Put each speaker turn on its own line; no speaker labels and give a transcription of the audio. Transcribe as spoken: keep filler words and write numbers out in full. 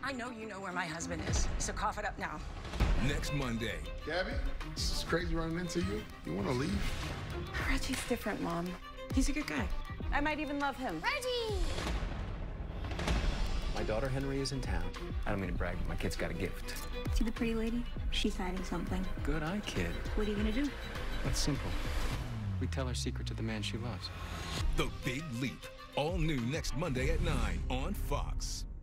I know you know where my husband is, so cough it up now.
Next Monday.
Gabby, this is crazy running into you. You want to leave?
Reggie's different, Mom. He's a good guy. I might even love him.
Reggie!
My daughter Henry is in town. I don't mean to brag, but my kid's got a gift.
See the pretty lady? She's hiding something.
Good eye, kid.
What are you gonna do?
That's simple. We tell her secret to the man she loves.
The Big Leap. All new next Monday at nine on Fox.